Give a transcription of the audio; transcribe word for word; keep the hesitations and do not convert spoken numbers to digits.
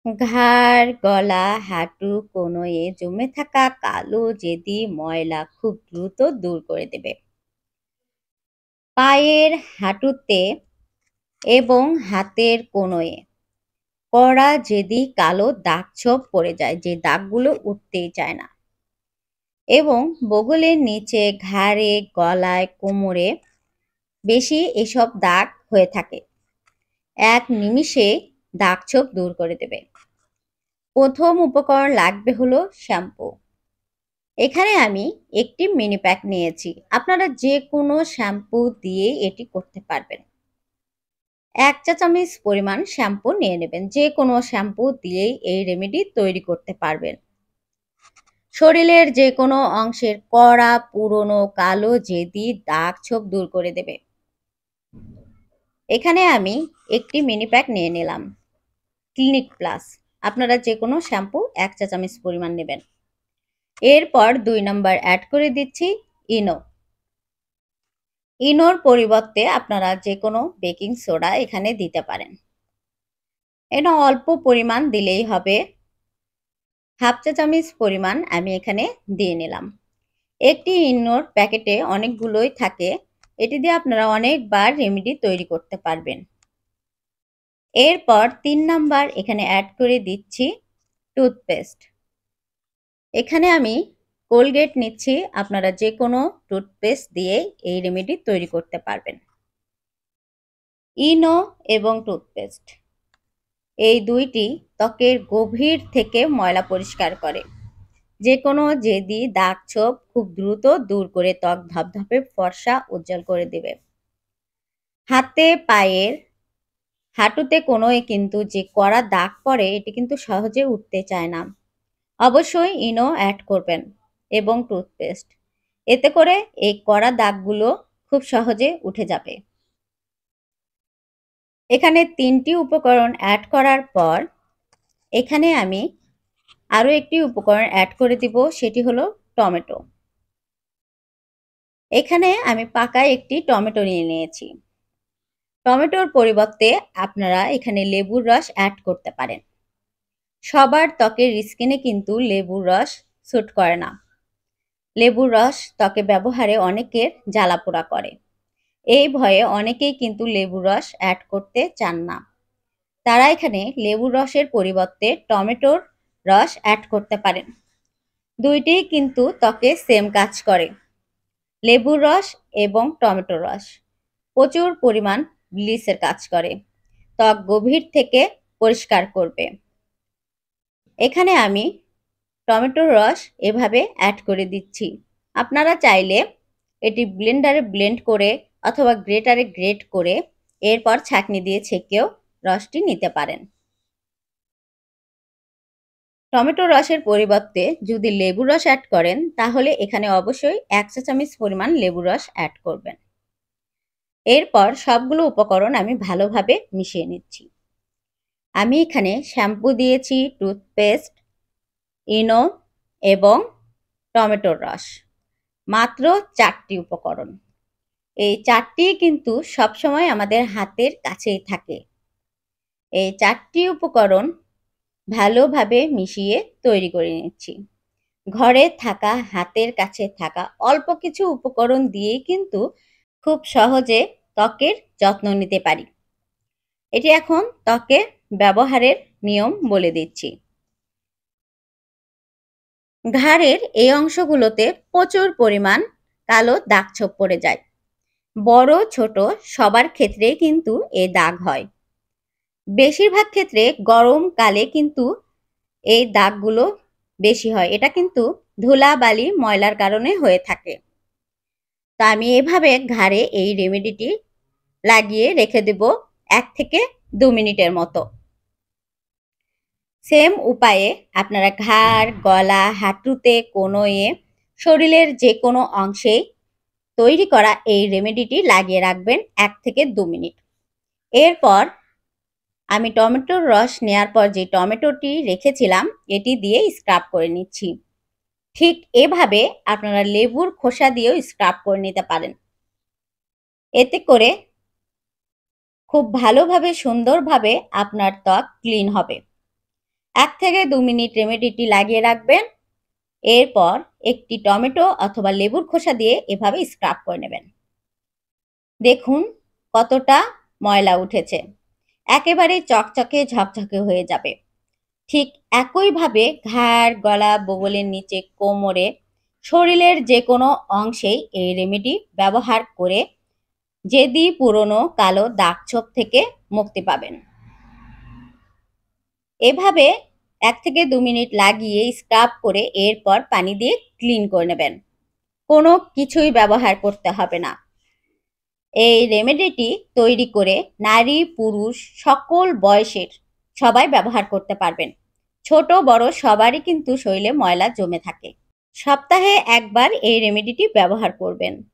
ঘাড়, গলা, হাঁটু, কনুইয়ে জমে থাকা কালো জেদি ময়লা খুব দ্রুত দূর করে দেবে। পায়ের হাঁটুতে এবং হাতের কনুইয়ে কড়া জেদি কালো দাগ-ছোপ পড়ে যায়, যে দাগগুলো উঠতেই চায় না। এবং বগলের নিচে, ঘাড়ে, গলায়, কোমরে বেশি এসব দাগ হয়ে থাকে, এক নিমিষে দাগ-ছোপ দূর করে দেবে। প্রথম উপকরণ লাগবে হলো শ্যাম্পু। এখানে আমি একটি মিনি প্যাক নিয়েছি। আপনারা যে কোনো শ্যাম্পু দিয়ে এটি করতে পারবেন। এক চা চামচ পরিমাণ শ্যাম্পু নিয়ে নেবেন। যে কোনো শ্যাম্পু দিয়েই এই রেমেডি তৈরি করতে পারবেন। শরীরের যে কোনো অংশের কড়া, পুরনো, কালো জেদি দাগ ছোপ দূর করে দেবে। এখানে আমি একটি মিনি প্যাক নিয়ে নিলাম ক্লিনিক প্লাস। আপনারা যে কোনো শ্যাম্পু এক চা চামচ পরিমাণ নেবেন। এরপর দুই নাম্বার অ্যাড করে দিচ্ছি ইনো। ইনোর পরিবর্তে আপনারা যে কোনো বেকিং সোডা এখানে দিতে পারেন। এটা অল্প পরিমাণ দিলেই হবে। হাফ চা চামচ পরিমাণ আমি এখানে দিয়ে নিলাম। একটি ইনোর প্যাকেটে অনেকগুলোই থাকে, এটি দিয়ে আপনারা অনেকবার রেমেডি তৈরি করতে পারবেন। এরপর তিন নাম্বার এখানে অ্যাড করে দিচ্ছি টুথপেস্ট। এখানে আমি কোলগেট নিচ্ছি। আপনারা যে কোনো টুথপেস্ট দিয়ে এই রেমেডি তৈরি করতে পারবেন। ইনো এবং টুথপেস্ট এই দুইটি ত্বকের গভীর থেকে ময়লা পরিষ্কার করে। যে কোনো জেদি দাগ ছোপ খুব দ্রুত দূর করে ত্বক ধপধপে ফর্সা উজ্জ্বল করে দেবে। হাতে, পায়ের, হাঁটুতে কোনোই কিন্তু যে কড়া দাগ পড়ে, এটি কিন্তু সহজে উঠতে চায় না। অবশ্যই ইনো অ্যাড করবেন এবং টুথপেস্ট। এতে করে এই কড়া দাগগুলো খুব সহজে উঠে যাবে। এখানে তিনটি উপকরণ অ্যাড করার পর এখানে আমি আরও একটি উপকরণ অ্যাড করে দিব, সেটি হলো টমেটো। এখানে আমি পাকা একটি টমেটো নিয়ে নিয়েছি। টমেটোর পরিবর্তে আপনারা এখানে লেবুর রস অ্যাড করতে পারেন। সবার ত্বকের স্কিনে কিন্তু লেবুর রস স্যুট করে না। লেবুর রস ত্বকে ব্যবহারে অনেকের জ্বালাপোড়া করে। এই ভয়ে অনেকেই কিন্তু লেবুর রস অ্যাড করতে চান না। তারা এখানে লেবুর রসের পরিবর্তে টমেটোর রস অ্যাড করতে পারেন। দুইটিই কিন্তু ত্বকে সেম কাজ করে। লেবুর রস এবং টমেটোর রস প্রচুর পরিমাণ ব্লিচের কাজ করে, ত্বক গভীর থেকে পরিষ্কার করবে। এখানে আমি টমেটোর রস এভাবে অ্যাড করে দিচ্ছি। আপনারা চাইলে এটি ব্লেন্ডারে ব্লেন্ড করে অথবা গ্রেটারে গ্রেট করে এরপর ছাঁকনি দিয়ে ছেঁকেও রসটি নিতে পারেন। টমেটোর রসের পরিবর্তে যদি লেবুর রস অ্যাড করেন, তাহলে এখানে অবশ্যই এক চা চামচ পরিমাণ লেবুর রস অ্যাড করবেন। এরপর সবগুলো উপকরণ আমি ভালোভাবে মিশিয়ে নিচ্ছি। আমি এখানে শ্যাম্পু দিয়েছি, টুথপেস্ট, ইনো এবং টমেটোর রস, মাত্র চারটি উপকরণ। এই চারটি কিন্তু সবসময় আমাদের হাতের কাছেই থাকে। এই চারটি উপকরণ ভালোভাবে মিশিয়ে তৈরি করে নিচ্ছি। ঘরে থাকা, হাতের কাছে থাকা অল্প কিছু উপকরণ দিয়েই কিন্তু খুব সহজে ত্বকের যত্ন নিতে পারি। এটি এখন ত্বকের ব্যবহারের নিয়ম বলে দিচ্ছি। ঘাড়ের এই অংশগুলোতে প্রচুর পরিমাণ কালো দাগ ছোপ পড়ে যায়। বড় ছোট সবার ক্ষেত্রেই কিন্তু এই দাগ হয়। বেশিরভাগ ক্ষেত্রে গরমকালে কিন্তু এই দাগগুলো বেশি হয়। এটা কিন্তু ধুলাবালি, ময়লার কারণে হয়ে থাকে। তা আমি এভাবে ঘাড়ে এই রেমেডিটি লাগিয়ে রেখে দেব এক থেকে দু মিনিটের মতো। সেম উপায়ে আপনারা ঘাড়, গলা, হাঁটুতে, কনুইয়ে, শরীরের যে কোনো অংশেই তৈরি করা এই রেমেডিটি লাগিয়ে রাখবেন এক থেকে দু মিনিট। এরপর আমি টমেটোর রস নেওয়ার পর যে টমেটোটি রেখেছিলাম, এটি দিয়ে স্ক্রাব করে নিচ্ছি। ঠিক এভাবে আপনারা লেবুর খোসা দিয়েও স্ক্রাব করে নিতে পারেন। এতে করে খুব ভালোভাবে, সুন্দরভাবে আপনার ত্বক ক্লিন হবে। এক থেকে দু মিনিট রেমেডিটি লাগিয়ে রাখবেন। এরপর একটি টমেটো অথবা লেবুর খোসা দিয়ে এভাবে স্ক্রাব করে নেবেন। দেখুন কতটা ময়লা উঠেছে, একেবারে চকচকে ঝকঝকে হয়ে যাবে। ঠিক একইভাবে ঘাড়, গলা, বগলের নিচে, কোমরে, শরীরের যে কোনো অংশেই এই রেমেডি ব্যবহার করে জেদি পুরনো কালো দাগ ছোপ থেকে মুক্তি পাবেন। এভাবে এক থেকে দু মিনিট লাগিয়ে স্ক্রাব করে এরপর পানি দিয়ে ক্লিন করে নেবেন। কোনো কিছুই ব্যবহার করতে হবে না। এই রেমেডিটি তৈরি করে নারী, পুরুষ সকল বয়সের সবাই ব্যবহার করতে পারবেন। ছোট বড় সবারই কিন্তু শরীরে ময়লা জমে থাকে। সপ্তাহে একবার এই রেমেডিটি ব্যবহার করবেন।